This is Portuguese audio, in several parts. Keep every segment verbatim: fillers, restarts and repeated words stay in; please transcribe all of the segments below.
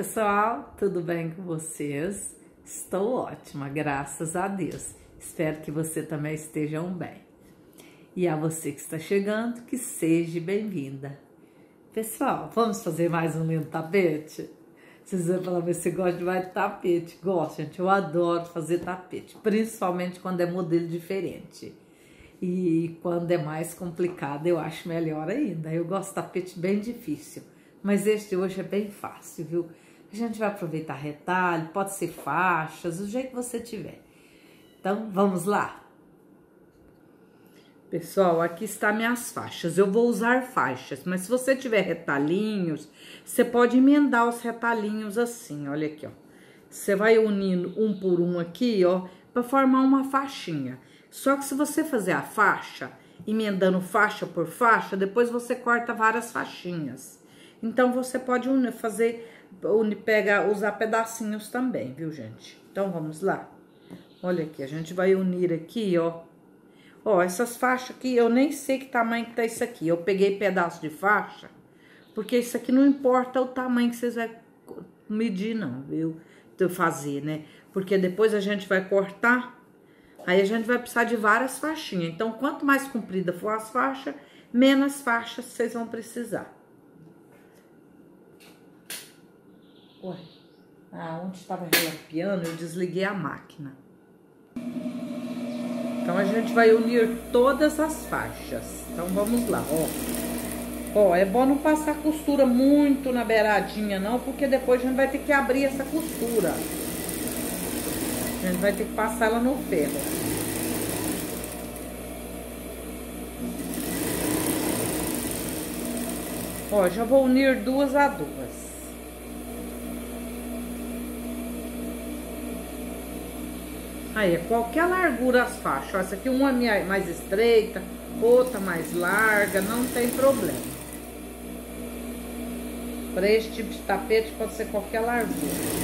pessoal, tudo bem com vocês? Estou ótima, graças a Deus. Espero que você também estejam bem. E a você que está chegando, que seja bem-vinda. Pessoal, vamos fazer mais um lindo tapete? Vocês vão falar, mas você gosta de mais de tapete? Gosto, gente, eu adoro fazer tapete, principalmente quando é modelo diferente. E quando é mais complicado, eu acho melhor ainda. Eu gosto de tapete bem difícil, mas este de hoje é bem fácil, viu? A gente vai aproveitar retalho, pode ser faixas, do jeito que você tiver. Então, vamos lá? Pessoal, aqui está minhas faixas. Eu vou usar faixas, mas se você tiver retalhinhos, você pode emendar os retalhinhos assim, olha aqui, ó. Você vai unindo um por um aqui, ó, para formar uma faixinha. Só que se você fazer a faixa, emendando faixa por faixa, depois você corta várias faixinhas. Então, você pode unir, fazer, unir, pegar, usar pedacinhos também, viu, gente? Então, vamos lá. Olha aqui, a gente vai unir aqui, ó. Ó, essas faixas aqui, eu nem sei que tamanho que tá isso aqui. Eu peguei pedaço de faixa, porque isso aqui não importa o tamanho que vocês vão medir, não, viu? De fazer, né? Porque depois a gente vai cortar, aí a gente vai precisar de várias faixinhas. Então, quanto mais comprida for as faixas, menos faixas vocês vão precisar. Ué, ah, onde estava relampeando, eu desliguei a máquina. Então, a gente vai unir todas as faixas. Então, vamos lá, ó. Ó, é bom não passar costura muito na beiradinha, não, porque depois a gente vai ter que abrir essa costura. A gente vai ter que passar ela no ferro. Ó, já vou unir duas a duas. Aí, qualquer largura as faixas. Essa aqui, uma mais estreita, outra mais larga, não tem problema. Para esse tipo de tapete, pode ser qualquer largura.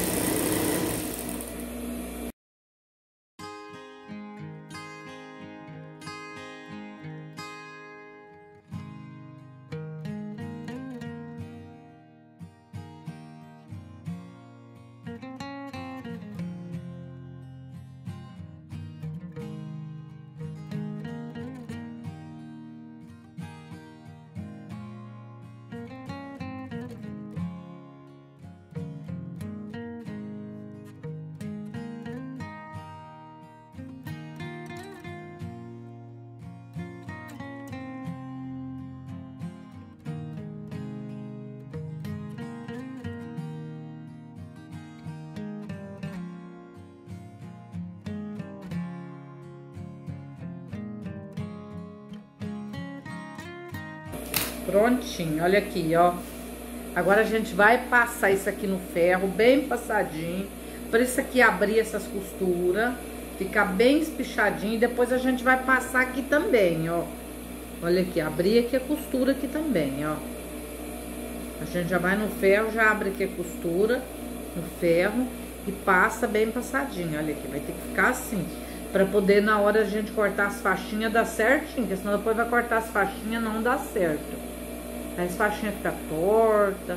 Prontinho, olha aqui, ó. Agora a gente vai passar isso aqui no ferro, bem passadinho, para isso aqui abrir essas costuras, ficar bem espichadinho. E depois a gente vai passar aqui também, ó. Olha aqui, abrir aqui a costura aqui também, ó. A gente já vai no ferro, já abre aqui a costura no ferro e passa bem passadinho. Olha aqui, vai ter que ficar assim, para poder na hora a gente cortar as faixinhas dar certinho, porque senão depois vai cortar as faixinhas não dá certo. Aí as faixinhas ficam tortas.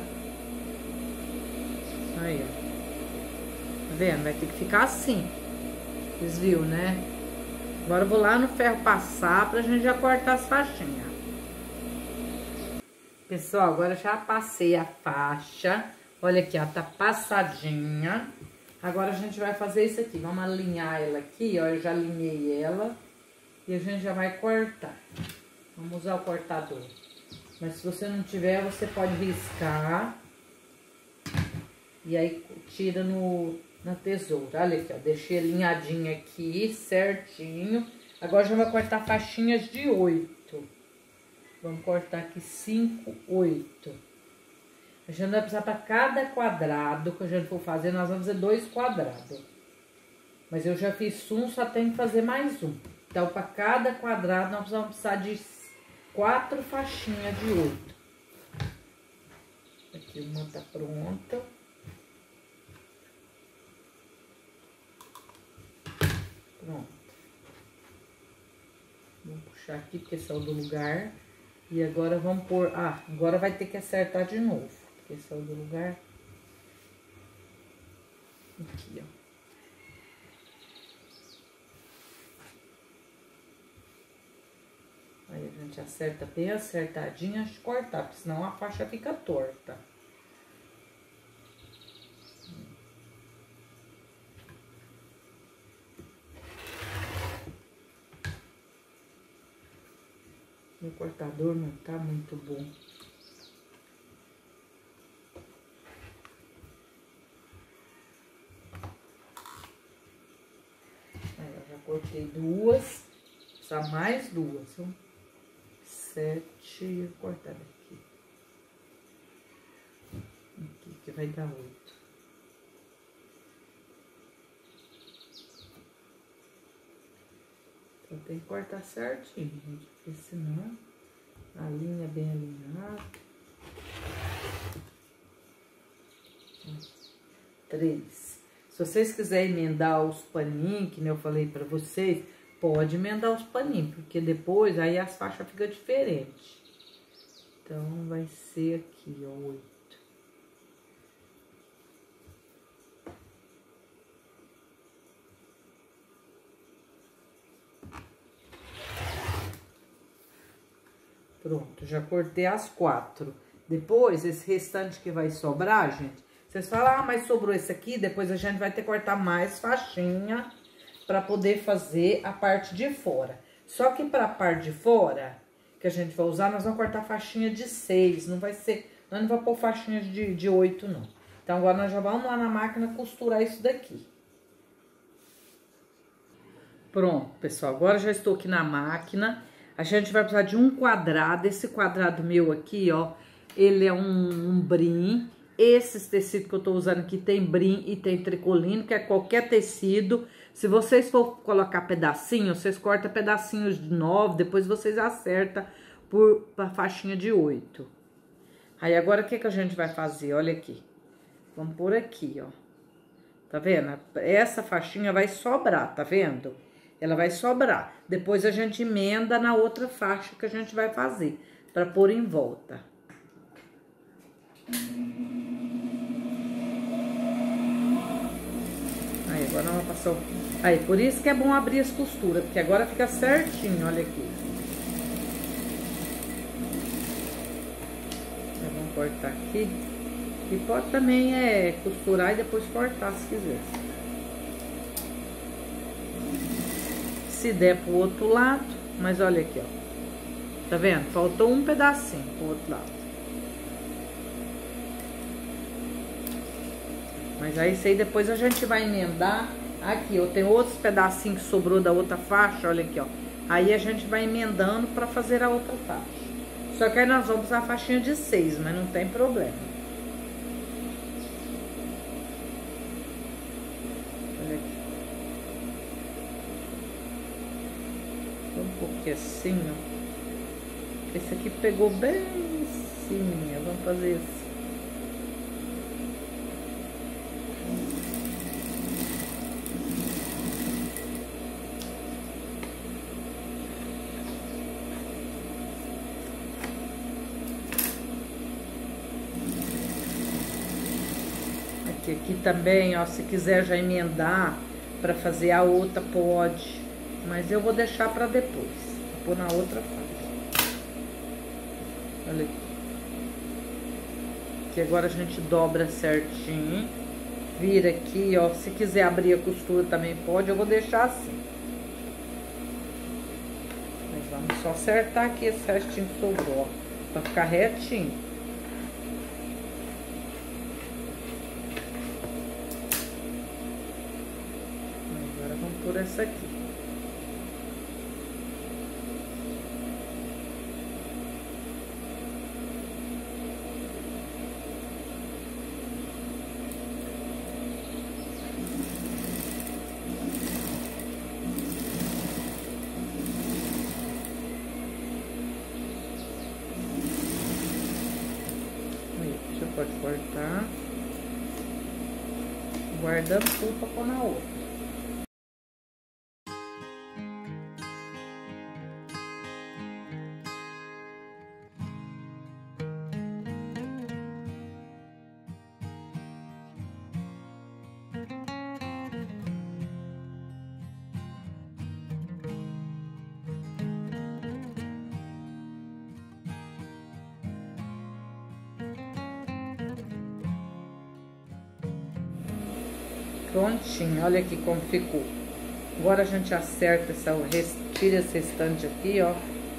Aí, ó. Tá vendo? Vai ter que ficar assim. Vocês viram, né? Agora eu vou lá no ferro passar pra gente já cortar as faixinhas. Pessoal, agora eu já passei a faixa. Olha aqui, ó, tá passadinha. Agora a gente vai fazer isso aqui. Vamos alinhar ela aqui, ó. Eu já alinhei ela. E a gente já vai cortar. Vamos usar o cortador. Mas se você não tiver, você pode riscar. E aí tira no, na tesoura. Olha aqui, ó. Deixei alinhadinho aqui, certinho. Agora já vai cortar faixinhas de oito. Vamos cortar aqui cinco, oito. A gente vai precisar para cada quadrado que a gente for fazer, nós vamos fazer dois quadrados. Mas eu já fiz um, só tem que fazer mais um. Então, para cada quadrado, nós vamos precisar de quatro faixinhas de oito. Aqui uma tá pronta. Pronto. Vamos puxar aqui, porque saiu do lugar. E agora vamos pôr... Ah, agora vai ter que acertar de novo, porque saiu do lugar. Aqui, ó. Aí a gente acerta bem acertadinho antes de cortar, porque senão a faixa fica torta. Meu cortador não tá muito bom. Aí eu já cortei duas, só mais duas, ó. Sete, vou cortar daqui. Aqui que vai dar oito. Então tem que cortar certinho, gente, porque senão a linha é bem alinhada. Três. Se vocês quiserem emendar os paninhos, que nem eu falei pra vocês, pode emendar os paninhos, porque depois aí as faixas ficam diferentes. Então, vai ser aqui, ó, oito. Pronto, já cortei as quatro. Depois, esse restante que vai sobrar, gente, vocês falam, ah, mas sobrou esse aqui, depois a gente vai ter que cortar mais faixinha para poder fazer a parte de fora. Só que para a parte de fora, que a gente vai usar, nós vamos cortar faixinha de seis, não vai ser, nós não vamos pôr faixinha de, de oito, não. Então, agora nós já vamos lá na máquina costurar isso daqui. Pronto, pessoal, agora já estou aqui na máquina. A gente vai precisar de um quadrado, esse quadrado meu aqui, ó, ele é um, um brim. Esses tecidos que eu tô usando aqui tem brim e tem tricolino, que é qualquer tecido. Se vocês for colocar pedacinho, vocês cortam pedacinhos de nove, depois vocês acertam por pra faixinha de oito. Aí agora o que que a gente vai fazer? Olha aqui. Vamos por aqui, ó. Tá vendo? Essa faixinha vai sobrar, tá vendo? Ela vai sobrar. Depois a gente emenda na outra faixa que a gente vai fazer, pra pôr em volta. Aí, agora nós vamos passar o... Aí, por isso que é bom abrir as costuras, porque agora fica certinho, olha aqui. Aí, vamos cortar aqui. E pode também é, costurar e depois cortar, se quiser. Se der pro outro lado, mas olha aqui, ó. Tá vendo? Faltou um pedacinho pro outro lado. Mas aí, isso aí depois a gente vai emendar. Aqui, ó, tem outros pedacinhos que sobrou da outra faixa, olha aqui, ó. Aí a gente vai emendando pra fazer a outra faixa. Só que aí nós vamos usar a faixinha de seis, mas não tem problema. Olha aqui. Um pouquinho assim, ó. Esse aqui pegou bem em cima. Vamos fazer isso. Aqui, aqui também, ó, se quiser já emendar para fazer a outra, pode. Mas eu vou deixar para depois. Vou pôr na outra faixa. Olha aqui. Que agora a gente dobra certinho. Vira aqui, ó. Se quiser abrir a costura também pode. Eu vou deixar assim. Mas vamos só acertar aqui esse restinho que sobrou, ó. Pra ficar retinho. Agora vamos por essa aqui. Pode cortar, guardando tudo para pôr na outra. Prontinho, olha aqui como ficou. Agora a gente acerta essa, tira esse restante aqui, ó.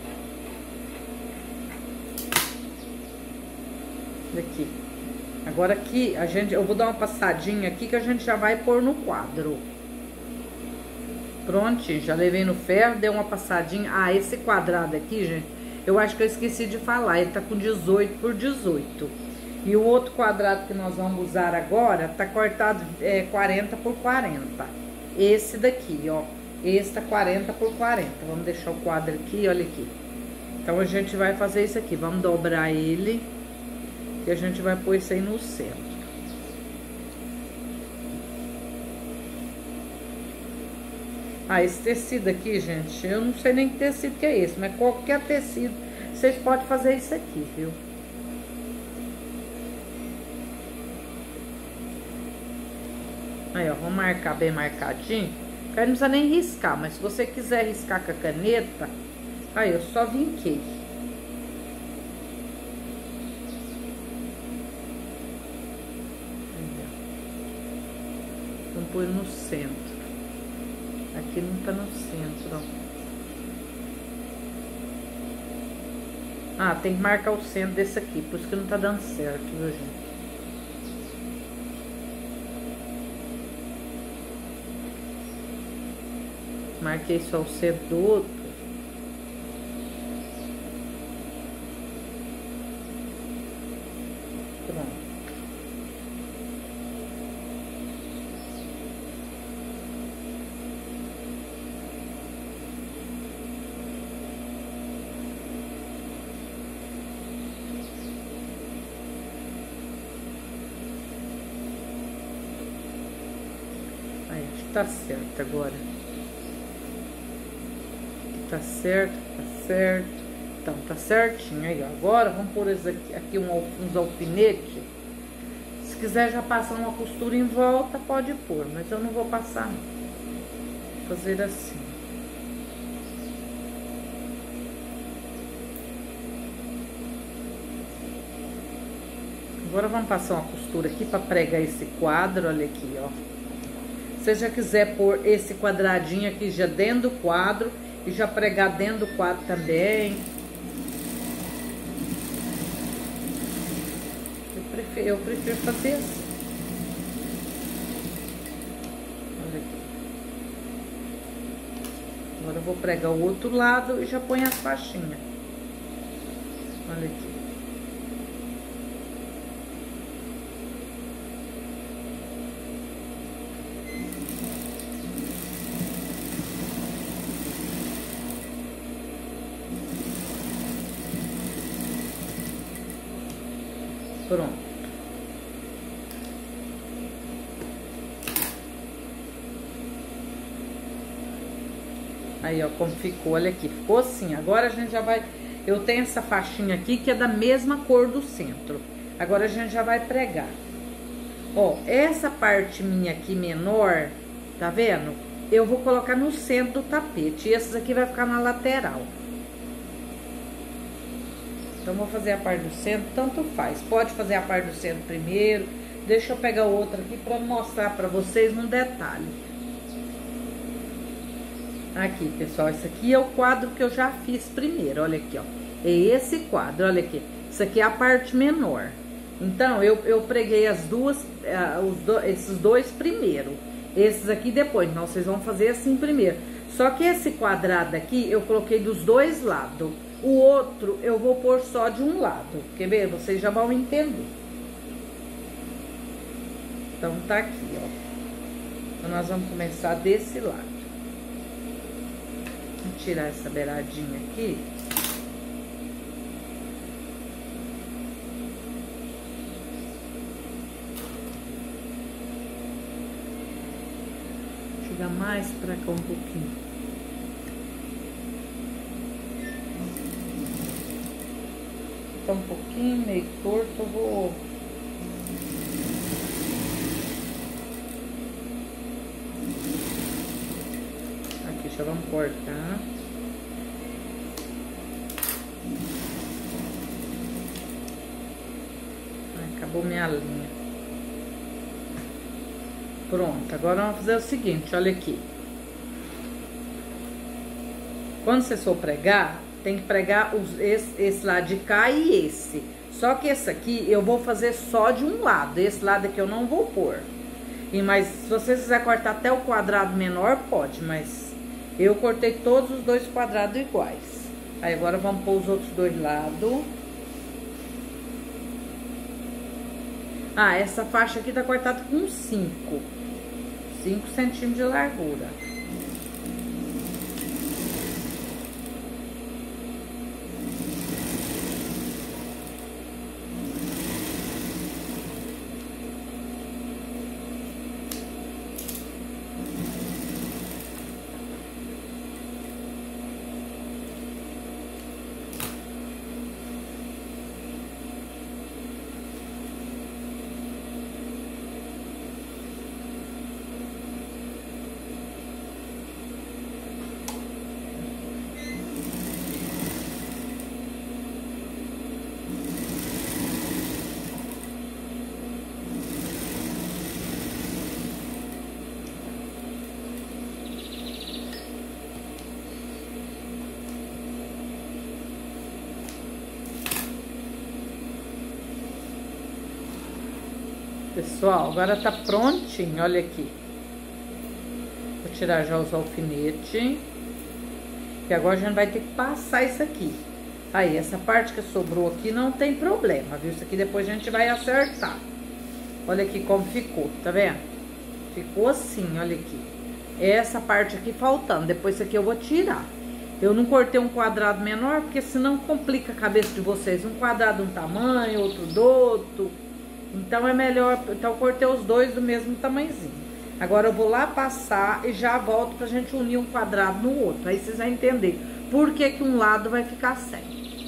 Aqui. Agora aqui, a gente, eu vou dar uma passadinha aqui que a gente já vai pôr no quadro. Prontinho, já levei no ferro, dei uma passadinha. Ah, esse quadrado aqui, gente, eu acho que eu esqueci de falar, ele tá com dezoito por dezoito. E o outro quadrado que nós vamos usar agora, tá cortado é, quarenta por quarenta. Esse daqui, ó, esse tá quarenta por quarenta. Vamos deixar o quadro aqui, olha aqui. Então, a gente vai fazer isso aqui, vamos dobrar ele. E a gente vai pôr isso aí no centro. Ah, esse tecido aqui, gente, eu não sei nem que tecido que é esse, mas qualquer tecido, vocês podem fazer isso aqui, viu? Aí, ó, vamos marcar bem marcadinho. Aí não precisa nem riscar, mas se você quiser riscar com a caneta, aí eu só vinquei. Vamos pôr no centro. Aqui não tá no centro, ó. Ah, tem que marcar o centro desse aqui, por isso que não tá dando certo, viu, gente? Marquei só o centro do outro. Pronto. Aí, acho que tá certo agora. Tá certo, tá certo. Então, tá certinho aí, ó. Agora, vamos pôr esse aqui, aqui um, uns alfinetes. Se quiser já passar uma costura em volta, pode pôr. Mas eu não vou passar, não. Vou fazer assim. Agora, vamos passar uma costura aqui pra pregar esse quadro, olha aqui, ó. Se você já quiser pôr esse quadradinho aqui já dentro do quadro e já pregar dentro do quadro também. Eu prefiro, eu prefiro fazer assim. Olha aqui. Agora eu vou pregar o outro lado e já põe as faixinhas. Olha aqui. Pronto. Aí, ó, como ficou, olha aqui, ficou assim. Agora a gente já vai... Eu tenho essa faixinha aqui que é da mesma cor do centro. Agora a gente já vai pregar. Ó, essa parte minha aqui menor, tá vendo? Eu vou colocar no centro do tapete. E esses aqui vai ficar na lateral. Então, vou fazer a parte do centro, tanto faz. Pode fazer a parte do centro primeiro. Deixa eu pegar outra aqui pra mostrar pra vocês um detalhe. Aqui, pessoal, esse aqui é o quadro que eu já fiz primeiro, olha aqui, ó. É esse quadro, olha aqui. Isso aqui é a parte menor. Então, eu, eu preguei as duas, uh, os do, esses dois primeiro. Esses aqui depois, então vocês vão fazer assim primeiro. Só que esse quadrado aqui, eu coloquei dos dois lados. O outro, eu vou pôr só de um lado. Quer ver? Vocês já vão entender. Então, tá aqui, ó. Então, nós vamos começar desse lado. Vou tirar essa beiradinha aqui. Chegar mais pra cá um pouquinho. Tá um pouquinho meio torto, eu vou... Aqui, já vamos cortar. Ai, acabou minha linha. Pronto, agora vamos fazer o seguinte, olha aqui. Quando você for pregar, tem que pregar os, esse, esse lado de cá e esse. Só que esse aqui eu vou fazer só de um lado, esse lado aqui eu não vou pôr. E, mas se você quiser cortar até o quadrado menor, pode, mas eu cortei todos os dois quadrados iguais. Aí agora vamos pôr os outros dois lados. Ah, essa faixa aqui tá cortada com cinco. cinco centímetros de largura. Pessoal, agora tá prontinho, olha aqui. Vou tirar já os alfinetes. E agora a gente vai ter que passar isso aqui. Aí, essa parte que sobrou aqui não tem problema, viu? Isso aqui depois a gente vai acertar. Olha aqui como ficou, tá vendo? Ficou assim, olha aqui. Essa parte aqui faltando, depois isso aqui eu vou tirar. Eu não cortei um quadrado menor, porque senão complica a cabeça de vocês. Um quadrado de um tamanho, outro do outro. Então é melhor, então eu cortei os dois do mesmo tamanhozinho. Agora eu vou lá passar e já volto pra gente unir um quadrado no outro. Aí vocês vão entender por que que um lado vai ficar sem.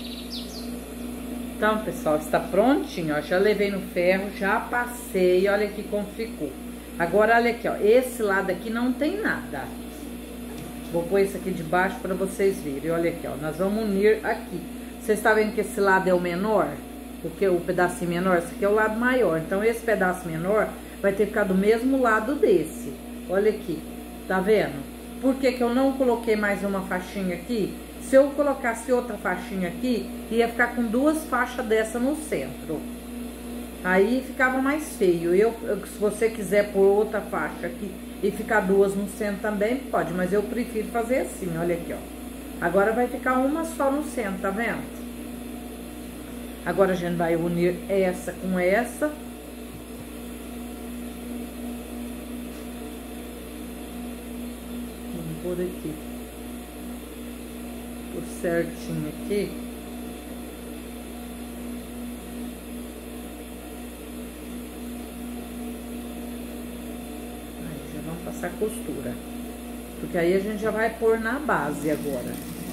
Então, pessoal, está prontinho, ó. Já levei no ferro, já passei, olha aqui como ficou. Agora, olha aqui, ó, esse lado aqui não tem nada. Vou pôr esse aqui de baixo pra vocês verem, olha aqui, ó. Nós vamos unir aqui. Vocês estão vendo que esse lado é o menor? Porque o pedacinho menor, esse aqui é o lado maior. Então, esse pedaço menor vai ter que ficar do mesmo lado desse. Olha aqui, tá vendo? Por que que eu não coloquei mais uma faixinha aqui? Se eu colocasse outra faixinha aqui, ia ficar com duas faixas dessa no centro. Aí ficava mais feio. Eu, se você quiser pôr outra faixa aqui e ficar duas no centro também, pode. Mas eu prefiro fazer assim, olha aqui, ó. Agora vai ficar uma só no centro, tá vendo? Agora a gente vai unir essa com essa. Vamos pôr aqui. Por certinho aqui. Aí já vamos passar costura. Porque aí a gente já vai pôr na base agora.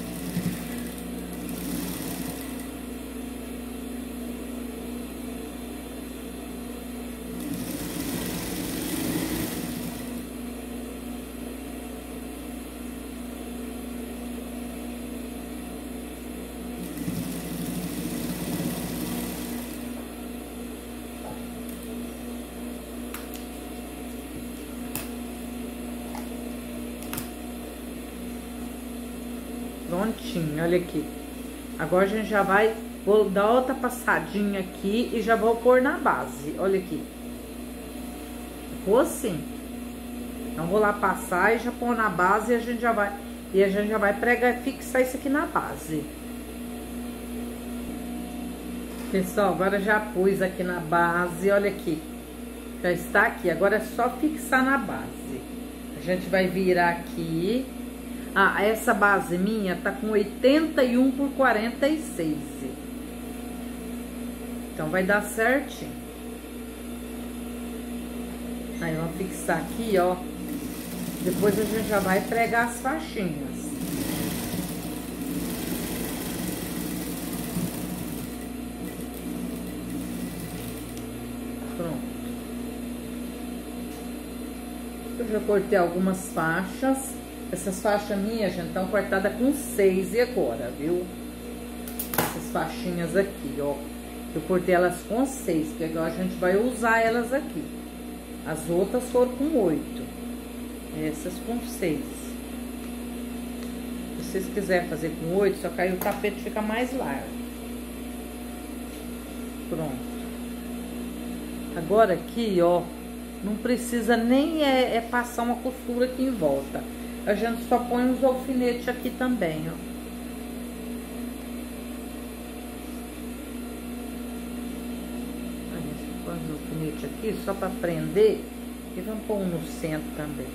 Prontinho, olha aqui. Agora a gente já vai, vou dar outra passadinha aqui e já vou pôr na base, olha aqui. Ficou assim. Então vou lá passar e já pôr na base e a gente já vai, e a gente já vai pregar, fixar isso aqui na base. Pessoal, agora já pus aqui na base, olha aqui. Já está aqui, agora é só fixar na base. A gente vai virar aqui. Ah, essa base minha tá com oitenta e um por quarenta e seis. Então, vai dar certinho. Aí, vamos fixar aqui, ó. Depois a gente já vai pregar as faixinhas. Pronto. Eu já cortei algumas faixas. Essas faixas minhas, gente, estão cortadas com seis e agora, viu? Essas faixinhas aqui, ó. Eu cortei elas com seis, porque agora a gente vai usar elas aqui. As outras foram com oito. Essas com seis. Se vocês quiserem fazer com oito, só que aí o tapete fica mais largo. Pronto. Agora aqui, ó, não precisa nem é, é passar uma costura aqui em volta. A gente só põe uns alfinetes aqui também, ó. Põe os alfinetes aqui só para prender e vamos pôr um no centro também.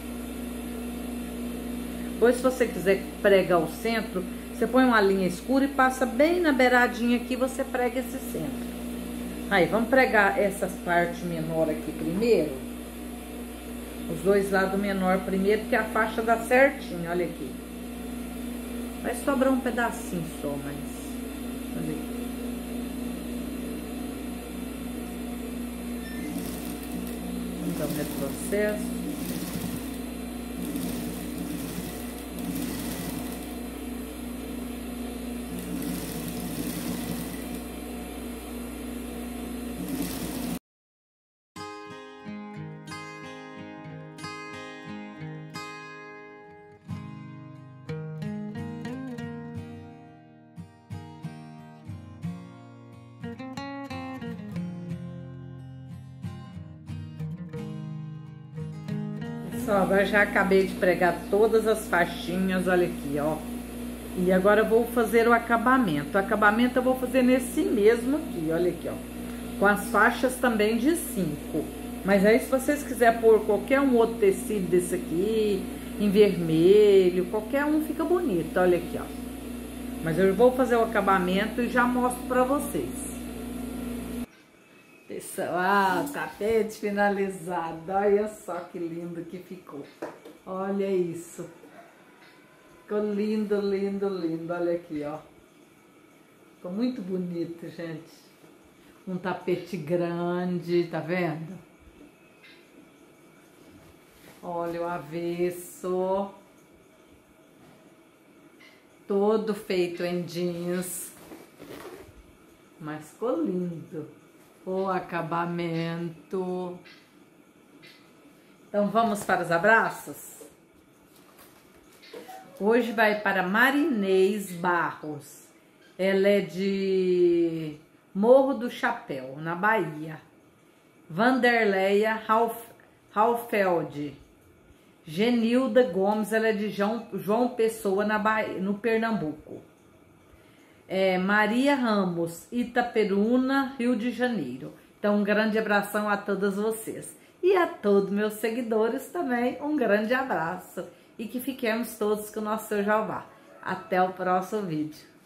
Depois, se você quiser pregar o centro, você põe uma linha escura e passa bem na beiradinha aqui, você prega esse centro. Aí, vamos pregar essas partes menor aqui primeiro. Os dois lados menor primeiro, porque a faixa dá certinho, olha aqui. Vai sobrar um pedacinho só, mas... Olha aqui. Vamos dar um retrocesso. Pessoal, agora já acabei de pregar todas as faixinhas, olha aqui, ó. E agora eu vou fazer o acabamento. O acabamento eu vou fazer nesse mesmo aqui, olha aqui, ó. Com as faixas também de cinco. Mas aí, se vocês quiserem pôr qualquer um outro tecido desse aqui, em vermelho, qualquer um fica bonito, olha aqui, ó. Mas eu vou fazer o acabamento e já mostro pra vocês. Pessoal, tapete finalizado. Olha só que lindo que ficou. Olha isso. Ficou lindo, lindo, lindo. Olha aqui, ó. Ficou muito bonito, gente. Um tapete grande, tá vendo? Olha o avesso. Todo feito em jeans. Mas ficou lindo. O acabamento. Então vamos para os abraços? Hoje vai para Marinês Barros. Ela é de Morro do Chapéu, na Bahia. Vanderleia Halfeld. Genilda Gomes, ela é de João, João Pessoa, na Bahia, no Pernambuco. É, Maria Ramos, Itaperuna, Rio de Janeiro. Então, um grande abração a todas vocês. E a todos meus seguidores também, um grande abraço. E que fiquemos todos com o nosso Seu Jeová. Até o próximo vídeo.